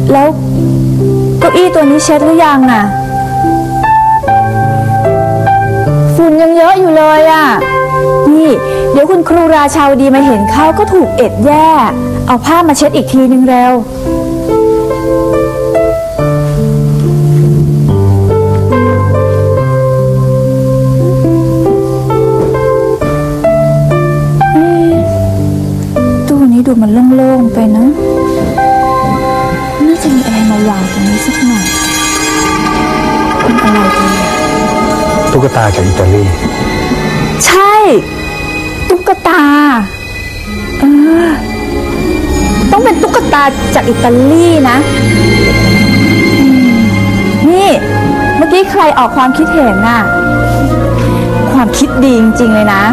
แล้วเก้าอี้ตัวนี้เช็ดหรือยังน่ะฝุ่นยังเยอะอยู่เลยอ่ะนี่เดี๋ยวคุณครูราชาวดีมาเห็นเขาก็ถูกเอ็ดแย่เอาผ้ามาเช็ดอีกทีนึงเร็วตู้นี้ดูมันโล่งๆไปนะน่าจะมีอะไรมาวางตรงนี้สักหน่อยเป็นอะไรดีตุ๊กตาจากอิตาลีใช่ตุ๊กตาต้องเป็นตุ๊กตาจากอิตาลีนะนี่เมื่อกี้ใครออกความคิดเห็นน่ะความคิดดีจริงๆเลยนะ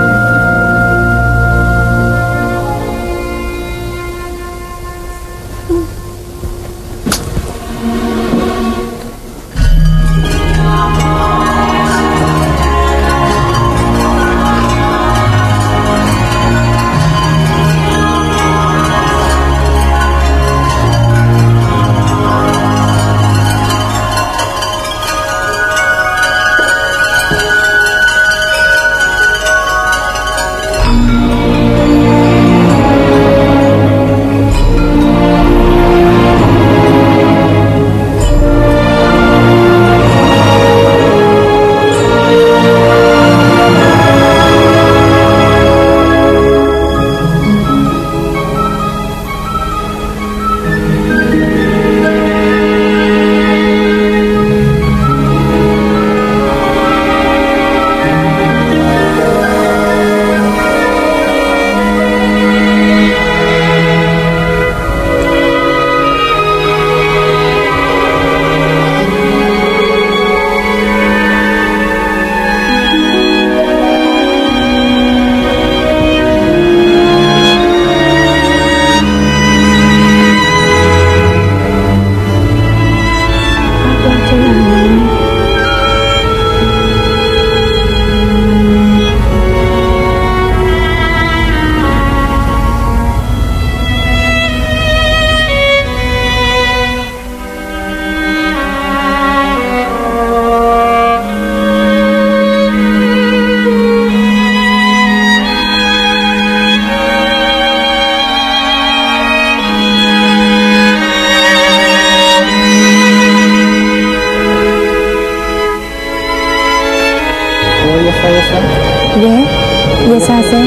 Yes, I say.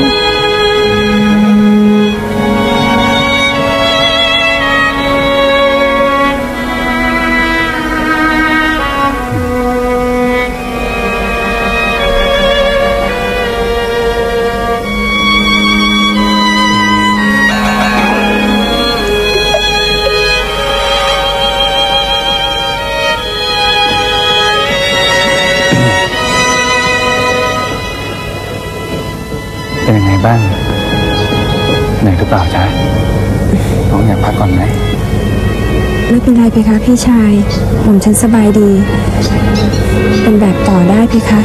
เป็นยังไงบ้างเหนื่อยหรือเปล่าจ๊ะน้องอยากพักก่อนไหมไม่เป็นไรเพคะพี่ชายผมฉันสบายดีเป็นแบบต่อได้เพคะ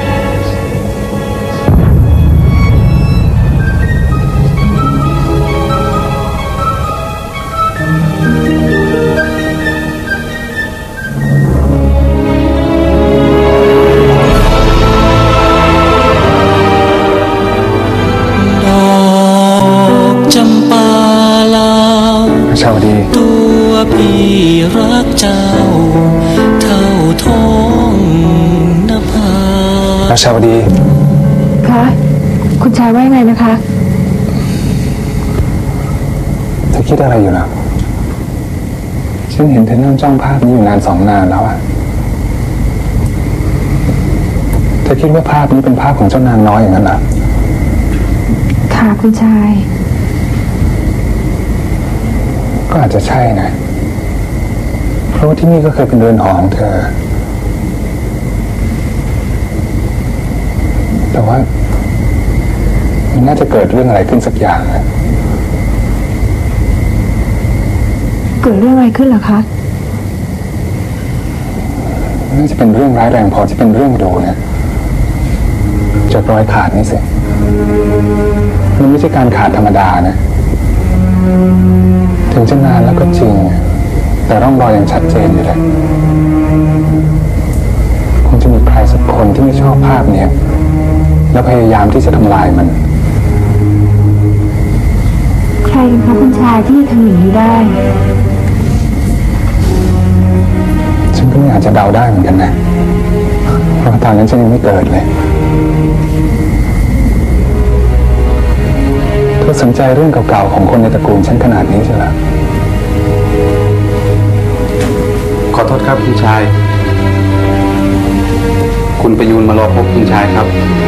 ชาวดีตัวพี่รักเจ้าเท่าท้องนภาราชาวดีคะคุณชายว่ายังไงนะคะเธอคิดอะไรอยู่ล่ะฉันเห็นเธอนั่งจ้องภาพนี้อยู่นาน2 นานแล้วอะเธอคิดว่าภาพนี้เป็นภาพของเจ้านางน้อยอย่างนั้นเหรอค่ะคุณชายก็อาจจะใช่นะเพราะว่าที่นี่ก็เคยเป็นเรือนหอของเธอแต่ว่ามันน่าจะเกิดเรื่องอะไรขึ้นสักอย่างนะเกิดเรื่องอะไรขึ้นเหรอคะน่าจะเป็นเรื่องร้ายแรงพอที่เป็นเรื่องโดนะจากรอยขาดนี่สิมันไม่ใช่การขาดธรรมดานะถึงจะนานแล้วก็จริงบอกอย่างชัดเจนอยู่เลยคงจะมีใครสักคนที่ไม่ชอบภาพเนี้ยแล้วพยายามที่จะทำลายมันใครเป็นคะคุณชายที่ทำอย่างนี้ได้ฉันก็ไม่อาจจะเดาได้เหมือนกันนะเพราะตอนนั้นฉันยังไม่เกิดเลยเธอสนใจเรื่องเก่าๆของคนในตระกูลฉันขนาดนี้ใช่ไหมขอโทษครับคุณชายคุณประยูนมารอพบคุณชายครับ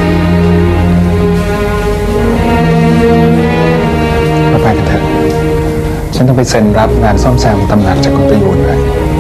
มาไปกันเถอะฉันต้องไปเซ็นรับงานซ่อมแซมตำหนักจากคุณประยูนเลย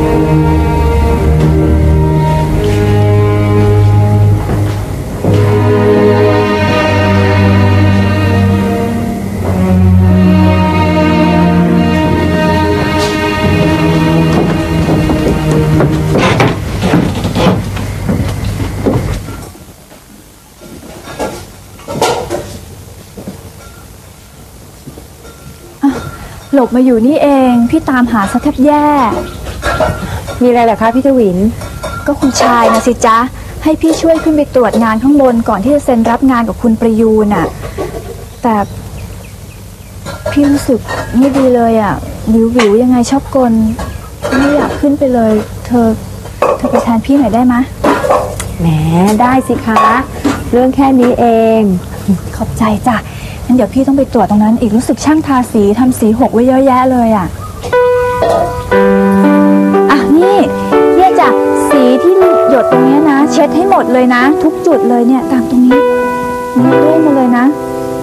หลบมาอยู่นี่เองพี่ตามหาซะแทบแย่มีอะไรเหรอคะพี่ทวินก็คุณชายนะสิจ๊ะให้พี่ช่วยขึ้นไปตรวจงานข้างบนก่อนที่จะเซ็นรับงานกับคุณประยูนน่ะแต่พี่รู้สึกไม่ดีเลยอ่ะวิวยังไงชอบกลไม่อยากขึ้นไปเลยเธอไปแทนพี่หน่อยได้ไหมแหมได้สิคะเรื่องแค่นี้เองขอบใจจ้ะงั้นเดี๋ยวพี่ต้องไปตรวจตรงนั้นอีกรู้สึกช่างทาสีทำสีหกไว้เยอะแยะเลยอ่ะนี่จ้ะสีที่หยดตรงนี้นะเช็ดให้หมดเลยนะทุกจุดเลยเนี่ยตามตรงนี้เรื่อยมาเลยนะ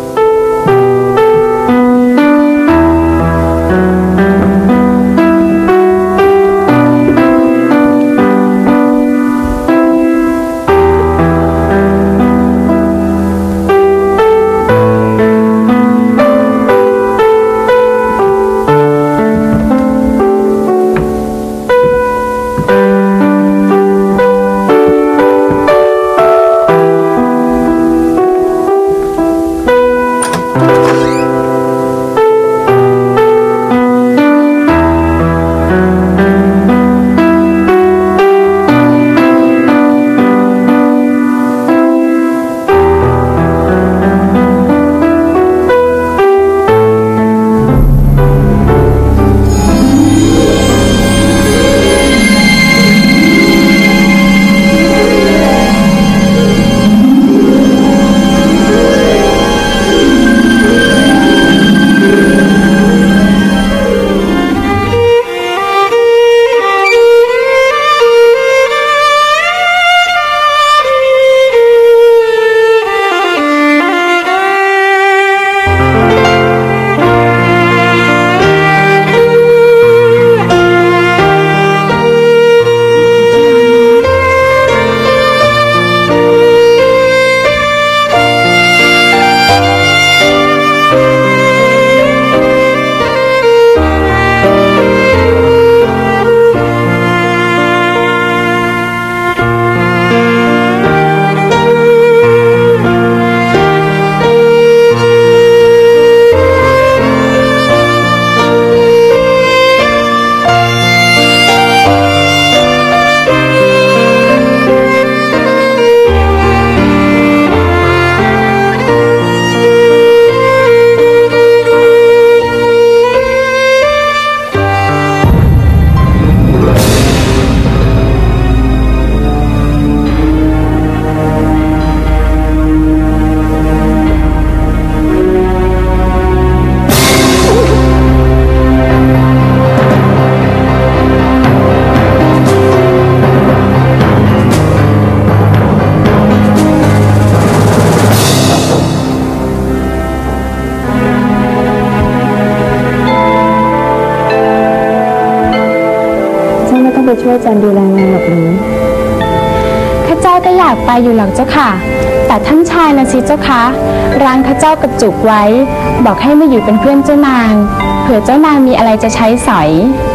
ช่วยจันดูแลงานแบบนี้ข้าเจ้าก็อยากไปอยู่หรอกเจ้าค่ะแต่ท่านชายนะสิเจ้าคะร้านข้าเจ้ากระจุกไว้บอกให้มาอยู่เป็นเพื่อนเจ้านางเผื่อเจ้านางมีอะไรจะใช้สอย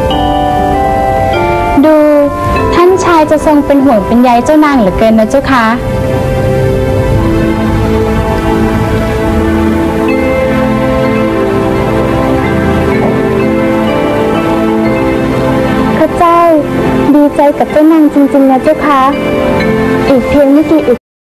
ดูท่านชายจะทรงเป็นห่วงเป็นใยเจ้านางเหลือเกินนะเจ้าคะข้าเจ้าใจกับเจ้านางจริงๆนะเจ้าคะอีกเพียงไม่กี่อึด